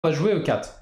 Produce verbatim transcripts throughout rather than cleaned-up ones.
on va jouer E quatre.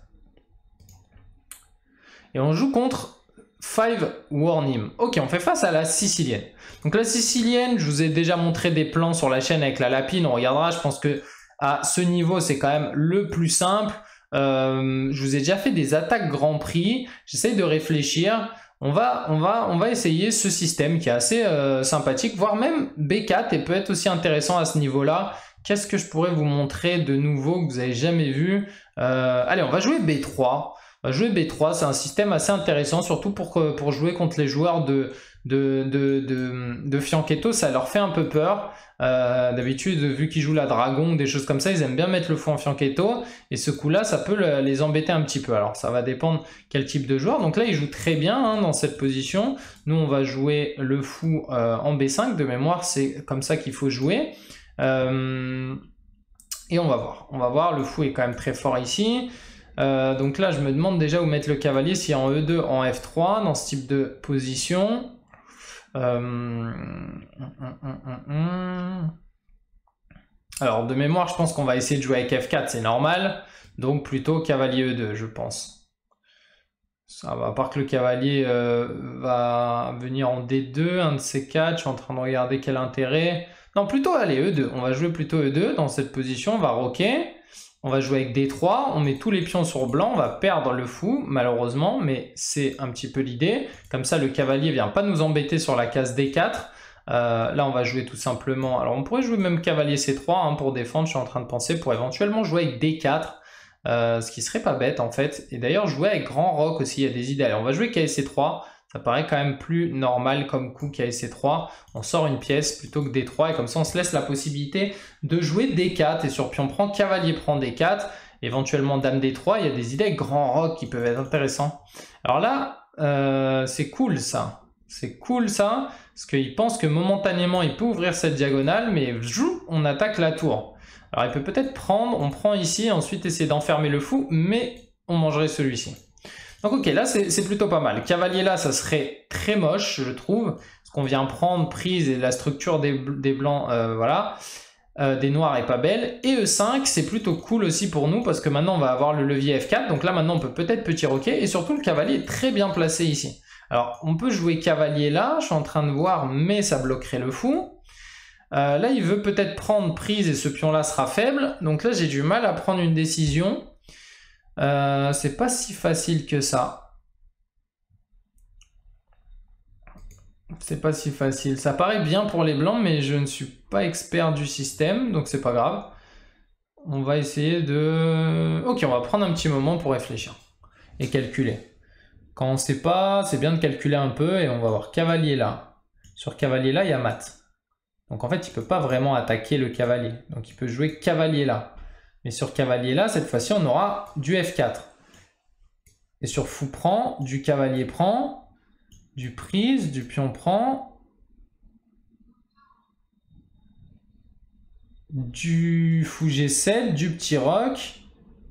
Et on joue contre cinq Warnim. Ok, on fait face à la sicilienne. Donc la sicilienne, je vous ai déjà montré des plans sur la chaîne avec la lapine. On regardera, je pense que à ce niveau, c'est quand même le plus simple. Euh, je vous ai déjà fait des attaques Grand Prix. J'essaye de réfléchir. On va, on, va, on va essayer ce système qui est assez euh, sympathique, voire même B quatre et peut être aussi intéressant à ce niveau-là. Qu'est-ce que je pourrais vous montrer de nouveau que vous n'avez jamais vu? euh, Allez, on va jouer B trois. On va jouer B trois, c'est un système assez intéressant, surtout pour, pour jouer contre les joueurs de, de, de, de, de Fianchetto, ça leur fait un peu peur. Euh, D'habitude, vu qu'ils jouent la dragon, des choses comme ça, ils aiment bien mettre le fou en Fianchetto, et ce coup-là, ça peut le, les embêter un petit peu. Alors, ça va dépendre quel type de joueur. Donc là, ils jouent très bien hein, dans cette position. Nous, on va jouer le fou euh, en B cinq. De mémoire, c'est comme ça qu'il faut jouer. Euh, et on va voir. On va voir, le fou est quand même très fort ici. Euh, donc là, je me demande déjà où mettre le cavalier, si en E deux, en F trois, dans ce type de position. Euh... Alors, de mémoire, je pense qu'on va essayer de jouer avec F quatre, c'est normal. Donc, plutôt cavalier E deux, je pense. Ça va, à part que le cavalier euh, va venir en D deux, un de ces quatre. Je suis en train de regarder quel intérêt. Non, plutôt, allez, E deux. On va jouer plutôt E deux dans cette position. On va roquer. On va jouer avec D trois, on met tous les pions sur blanc, on va perdre le fou, malheureusement, mais c'est un petit peu l'idée. Comme ça, le cavalier ne vient pas nous embêter sur la case D quatre. Euh, là, on va jouer tout simplement... Alors, on pourrait jouer même cavalier C trois hein, pour défendre, je suis en train de penser, pour éventuellement jouer avec D quatre, euh, ce qui serait pas bête, en fait. Et d'ailleurs, jouer avec grand roc aussi, il y a des idées. Alors, on va jouer cavalier C trois. Ça paraît quand même plus normal comme coup qu'à C trois. On sort une pièce plutôt que D trois et comme ça on se laisse la possibilité de jouer D quatre. Et sur pion prend, cavalier prend D quatre. Éventuellement dame D trois. Il y a des idées avec grand roc qui peuvent être intéressants. Alors là, euh, c'est cool ça. C'est cool ça. Parce qu'il pense que momentanément il peut ouvrir cette diagonale. Mais jou, on attaque la tour. Alors il peut peut-être prendre. On prend ici. Ensuite essayer d'enfermer le fou. Mais on mangerait celui-ci. Donc ok, là c'est plutôt pas mal. Cavalier là, ça serait très moche, je trouve, parce qu'on vient prendre prise et la structure des, des blancs, euh, voilà, euh, des noirs est pas belle. Et E cinq, c'est plutôt cool aussi pour nous, parce que maintenant on va avoir le levier F quatre, donc là maintenant on peut peut-être petit roquet, et surtout le cavalier est très bien placé ici. Alors on peut jouer cavalier là, je suis en train de voir, mais ça bloquerait le fou. Euh, là il veut peut-être prendre prise et ce pion là sera faible, donc là j'ai du mal à prendre une décision. Euh, c'est pas si facile que ça. C'est pas si facile. Ça paraît bien pour les blancs, mais je ne suis pas expert du système, donc c'est pas grave. On va essayer de... Ok, on va prendre un petit moment pour réfléchir et calculer. Quand on sait pas, c'est bien de calculer un peu et on va voir cavalier là. Sur cavalier là, il y a mat. Donc en fait, il peut pas vraiment attaquer le cavalier. Donc il peut jouer cavalier là. Mais sur cavalier là, cette fois-ci, on aura du F quatre. Et sur fou prend, du cavalier prend, du prise, du pion prend, du fou G sept, du petit roc,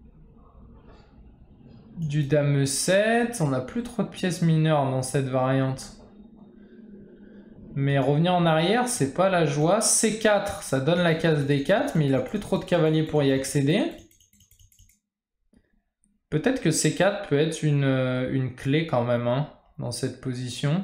du dame E sept. On n'a plus trop de pièces mineures dans cette variante. Mais revenir en arrière, c'est pas la joie. C quatre, ça donne la case D quatre, mais il a plus trop de cavaliers pour y accéder. Peut-être que C quatre peut être une, une clé quand même hein, dans cette position.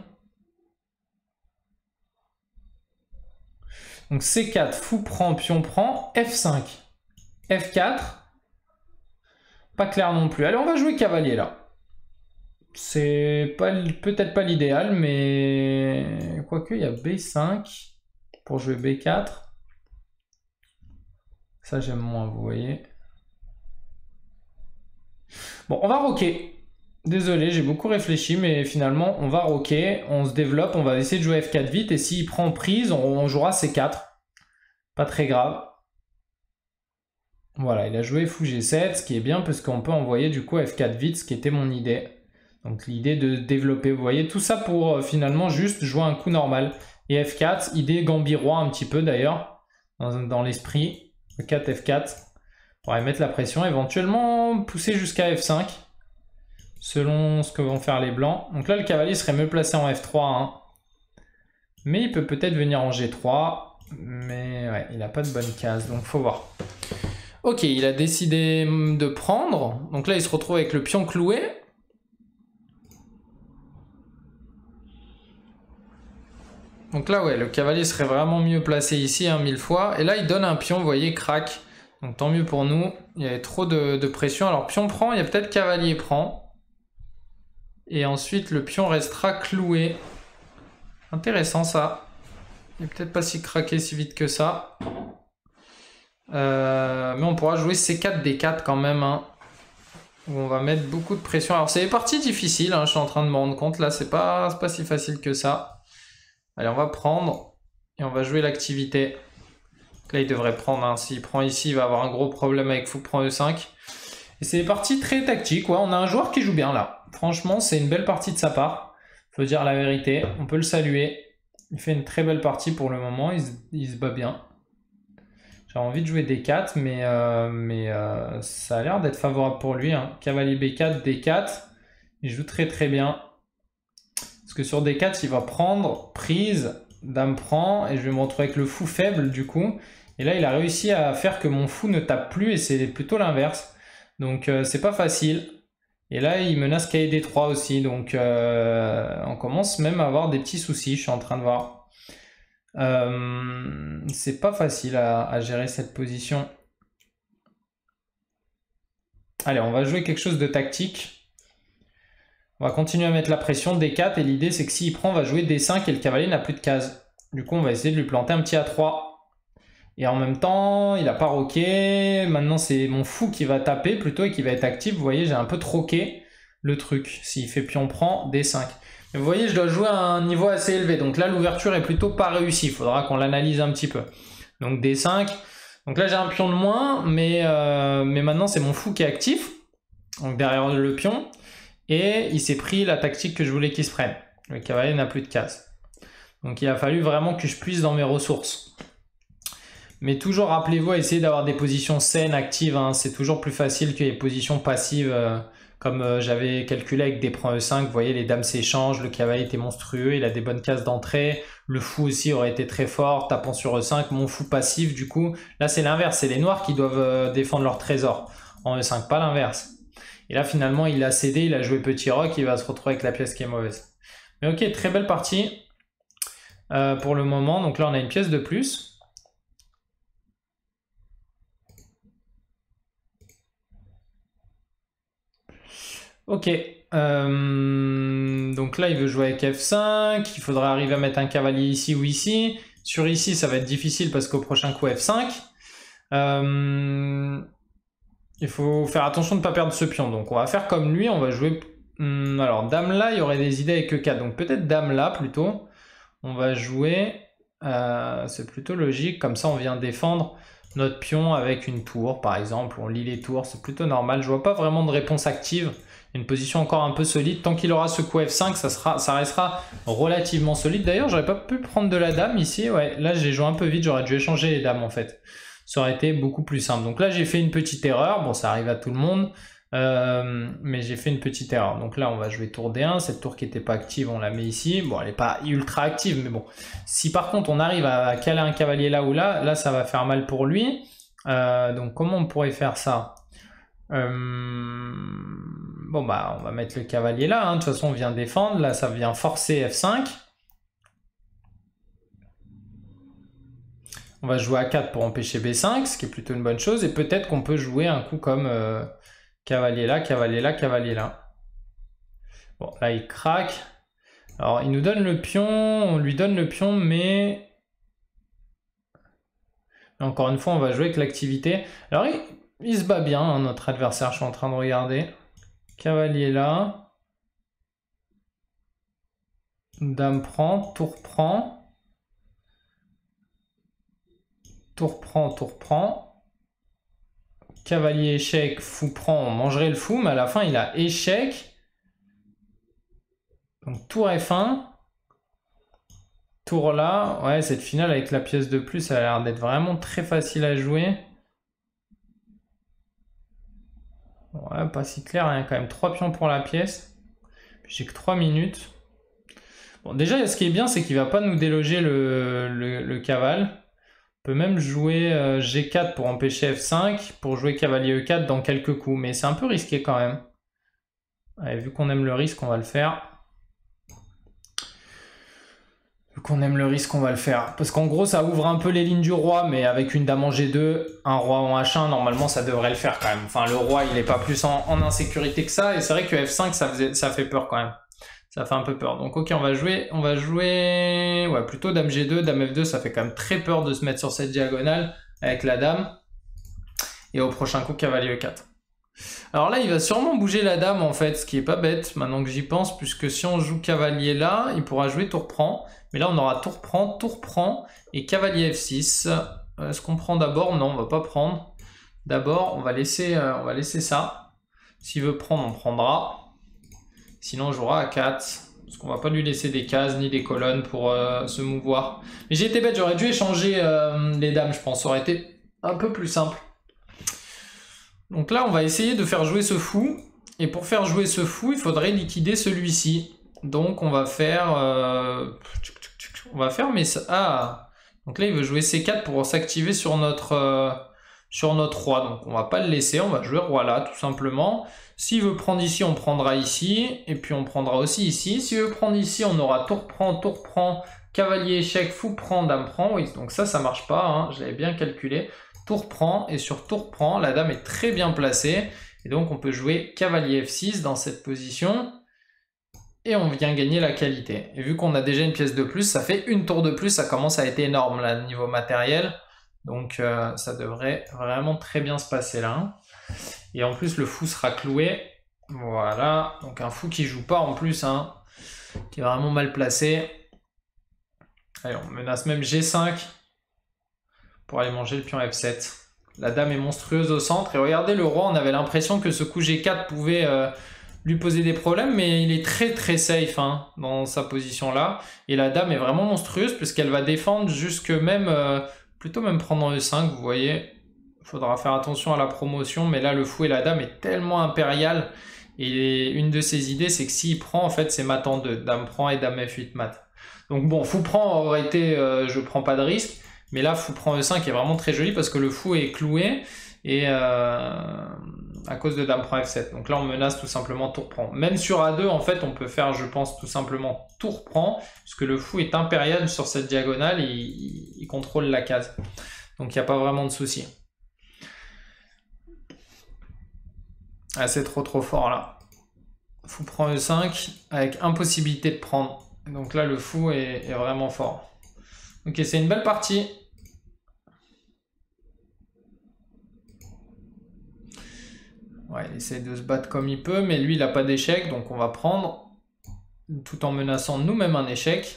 Donc C quatre, fou prend, pion prend, F cinq, F quatre. Pas clair non plus. Allez, on va jouer cavalier là. C'est peut-être pas l'idéal, mais quoique il y a B cinq pour jouer B quatre. Ça j'aime moins, vous voyez. Bon, on va roquer. Désolé, j'ai beaucoup réfléchi, mais finalement on va roquer. On se développe, on va essayer de jouer F quatre vite, et s'il prend prise, on, on jouera C quatre. Pas très grave. Voilà, il a joué fou G sept, ce qui est bien parce qu'on peut envoyer du coup F quatre vite, ce qui était mon idée. Donc l'idée de développer, vous voyez, tout ça pour euh, finalement juste jouer un coup normal. Et F quatre, idée Gambirois un petit peu d'ailleurs, dans, dans l'esprit. E quatre, F quatre, pour aller mettre la pression, éventuellement pousser jusqu'à F cinq, selon ce que vont faire les blancs. Donc là, le cavalier serait mieux placé en F trois, hein. Mais il peut peut-être venir en G trois, mais ouais, il n'a pas de bonne case, donc faut voir. Ok, il a décidé de prendre. Donc là, il se retrouve avec le pion cloué. Donc là, ouais, le cavalier serait vraiment mieux placé ici, hein, mille fois. Et là, il donne un pion, vous voyez, crack. Donc tant mieux pour nous. Il y avait trop de, de pression. Alors, pion prend, il y a peut-être cavalier prend. Et ensuite, le pion restera cloué. Intéressant, ça. Il n'est peut-être pas si craqué si vite que ça. Euh, mais on pourra jouer C quatre D quatre quand même, hein, où on va mettre beaucoup de pression. Alors, c'est des parties difficiles, hein, je suis en train de me rendre compte. Là, c'est pas, c'est pas si facile que ça. Allez, on va prendre et on va jouer l'activité. Là, il devrait prendre. Hein. S'il prend ici, il va avoir un gros problème avec fou prend E cinq. Et c'est des parties très tactiques. Ouais. On a un joueur qui joue bien là. Franchement, c'est une belle partie de sa part. Faut dire la vérité. On peut le saluer. Il fait une très belle partie pour le moment. Il se, il se bat bien. J'ai envie de jouer D quatre, mais, euh, mais euh, ça a l'air d'être favorable pour lui. Hein. Cavalier B quatre, D quatre. Il joue très très bien. Parce que sur D quatre, il va prendre, prise, dame prend, et je vais me retrouver avec le fou faible du coup. Et là, il a réussi à faire que mon fou ne tape plus, et c'est plutôt l'inverse. Donc, euh, c'est pas facile. Et là, il menace K D trois aussi, donc euh, on commence même à avoir des petits soucis, je suis en train de voir. Euh, c'est pas facile à, à gérer cette position. Allez, on va jouer quelque chose de tactique. On va continuer à mettre la pression, D quatre, et l'idée c'est que s'il prend, on va jouer D cinq et le cavalier n'a plus de cases. Du coup, on va essayer de lui planter un petit A trois. Et en même temps, il n'a pas roqué. Maintenant, c'est mon fou qui va taper plutôt et qui va être actif. Vous voyez, j'ai un peu troqué le truc. S'il fait pion prend, D cinq. Mais vous voyez, je dois jouer à un niveau assez élevé. Donc là, l'ouverture est plutôt pas réussie. Il faudra qu'on l'analyse un petit peu. Donc D cinq. Donc là, j'ai un pion de moins, mais, euh, mais maintenant, c'est mon fou qui est actif. Donc derrière le pion. Et il s'est pris la tactique que je voulais qu'il se prenne. Le cavalier n'a plus de cases. Donc il a fallu vraiment que je puisse dans mes ressources. Mais toujours, rappelez-vous, à essayer d'avoir des positions saines, actives. Hein. C'est toujours plus facile que les positions passives. Euh, comme euh, j'avais calculé avec des prend E cinq. Vous voyez, les dames s'échangent. Le cavalier était monstrueux. Il a des bonnes cases d'entrée. Le fou aussi aurait été très fort. Tapant sur E cinq. Mon fou passif, du coup. Là, c'est l'inverse. C'est les noirs qui doivent euh, défendre leur trésor. En E cinq, pas l'inverse. Et là, finalement, il a cédé, il a joué petit roc, il va se retrouver avec la pièce qui est mauvaise. Mais ok, très belle partie euh, pour le moment. Donc là, on a une pièce de plus. Ok. Euh, donc là, il veut jouer avec F cinq. Il faudra arriver à mettre un cavalier ici ou ici. Sur ici, ça va être difficile parce qu'au prochain coup, F cinq. Euh... Il faut faire attention de ne pas perdre ce pion. Donc on va faire comme lui, on va jouer... Hum, alors dame là, il y aurait des idées avec E quatre. Donc peut-être dame là plutôt. On va jouer... Euh, c'est plutôt logique. Comme ça on vient défendre notre pion avec une tour par exemple. On lit les tours, c'est plutôt normal. Je vois pas vraiment de réponse active. Une position encore un peu solide. Tant qu'il aura ce coup F cinq, ça, sera, ça restera relativement solide. D'ailleurs, j'aurais pas pu prendre de la dame ici. Ouais, là j'ai joué un peu vite, j'aurais dû échanger les dames en fait. Ça aurait été beaucoup plus simple. Donc là, j'ai fait une petite erreur. Bon, ça arrive à tout le monde. Euh, mais j'ai fait une petite erreur. Donc là, on va jouer tour D un. Cette tour qui n'était pas active, on la met ici. Bon, elle n'est pas ultra active, mais bon. Si par contre, on arrive à caler un cavalier là ou là, là, ça va faire mal pour lui. Euh, donc, comment on pourrait faire ça? euh, Bon, bah, on va mettre le cavalier là. Hein. De toute façon, on vient défendre. Là, ça vient forcer F cinq. On va jouer A quatre pour empêcher B cinq, ce qui est plutôt une bonne chose. Et peut-être qu'on peut jouer un coup comme euh, cavalier là, cavalier là, cavalier là. Bon, là, il craque. Alors, il nous donne le pion. On lui donne le pion, mais... Encore une fois, on va jouer avec l'activité. Alors, il, il se bat bien, hein, notre adversaire. Je suis en train de regarder. Cavalier là. Dame prend, tour prend. Tour prend, tour prend. Cavalier échec, fou prend, on mangerait le fou, mais à la fin il a échec. Donc tour F un. Tour là. Ouais, cette finale avec la pièce de plus, ça a l'air d'être vraiment très facile à jouer. Ouais, pas si clair, il y a quand même trois pions pour la pièce. J'ai que trois minutes. Bon, déjà, ce qui est bien, c'est qu'il va pas nous déloger le, le, le cavale. peut même jouer euh, G quatre pour empêcher F cinq, pour jouer cavalier E quatre dans quelques coups, mais c'est un peu risqué quand même. Allez, vu qu'on aime le risque, on va le faire. Vu qu'on aime le risque, on va le faire. Parce qu'en gros, ça ouvre un peu les lignes du roi, mais avec une dame en G deux, un roi en H un, normalement, ça devrait le faire quand même. Enfin, le roi, il n'est pas plus en, en insécurité que ça, et c'est vrai que F cinq, ça, faisait, ça fait peur quand même. Ça fait un peu peur. Donc ok, on va jouer, on va jouer, ouais, plutôt dame G deux, dame F deux, ça fait quand même très peur de se mettre sur cette diagonale avec la dame. Et au prochain coup, cavalier E quatre. Alors là, il va sûrement bouger la dame en fait, ce qui est pas bête, maintenant que j'y pense, puisque si on joue cavalier là, il pourra jouer tour prend. Mais là, on aura tour prend, tour prend et cavalier F six. Est-ce qu'on prend d'abord? Non, on va pas prendre. D'abord, on va laisser, euh, on va laisser ça. S'il veut prendre, on prendra. Sinon, on jouera à quatre. Parce qu'on va pas lui laisser des cases ni des colonnes pour euh, se mouvoir. Mais j'ai été bête, j'aurais dû échanger euh, les dames, je pense. Ça aurait été un peu plus simple. Donc là, on va essayer de faire jouer ce fou. Et pour faire jouer ce fou, il faudrait liquider celui-ci. Donc on va faire... Euh... On va faire... mais ça... Ah. Donc là, il veut jouer C quatre pour s'activer sur notre... Euh... sur notre roi. Donc on va pas le laisser, on va jouer roi là, tout simplement. S'il veut prendre ici, on prendra ici. Et puis on prendra aussi ici. S'il veut prendre ici, on aura tour prend, tour prend, cavalier échec, fou prend, dame prend. Oui, donc ça, ça marche pas, hein. Je l'avais bien calculé. Tour prend, et sur tour prend, la dame est très bien placée. Et donc on peut jouer cavalier F six dans cette position. Et on vient gagner la qualité. Et vu qu'on a déjà une pièce de plus, ça fait une tour de plus. Ça commence à être énorme là, niveau matériel. Donc euh, ça devrait vraiment très bien se passer là. Et en plus le fou sera cloué. Voilà. Donc un fou qui joue pas en plus, hein, qui est vraiment mal placé. Allez, on menace même G cinq pour aller manger le pion F sept. La dame est monstrueuse au centre. Et regardez le roi, on avait l'impression que ce coup G quatre pouvait euh, lui poser des problèmes, mais il est très très safe hein, dans sa position là. Et la dame est vraiment monstrueuse puisqu'elle va défendre jusque même... Euh, plutôt même prendre en E cinq, vous voyez. Il faudra faire attention à la promotion, mais là le fou et la dame est tellement impérial. Et une de ses idées, c'est que s'il prend, en fait, c'est mat en deux. Dame prend et dame F huit mat. Donc bon, fou prend aurait été, euh, je prends pas de risque. Mais là, fou prend E cinq est vraiment très joli parce que le fou est cloué. Et euh, à cause de dame prend F sept. Donc là, on menace tout simplement tour prend. Même sur A deux, en fait, on peut faire, je pense, tout simplement tour prend. Puisque le fou est impérial sur cette diagonale. Et il, il contrôle la case. Donc il n'y a pas vraiment de souci. Ah, c'est trop trop fort là. Fou prend E cinq avec impossibilité de prendre. Donc là, le fou est, est vraiment fort. Ok, c'est une belle partie. Ouais, il essaie de se battre comme il peut, mais lui, il n'a pas d'échec, donc on va prendre, tout en menaçant nous-mêmes un échec.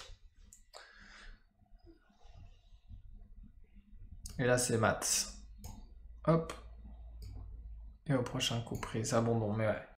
Et là, c'est mat. Hop. Et au prochain coup, prise, abandon, mais ouais.